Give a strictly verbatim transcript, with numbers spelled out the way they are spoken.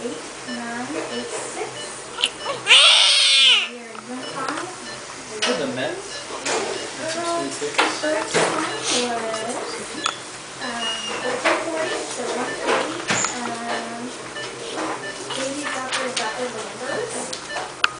eight, nine, eight, six. Here, one five. For the Mets. First one was um,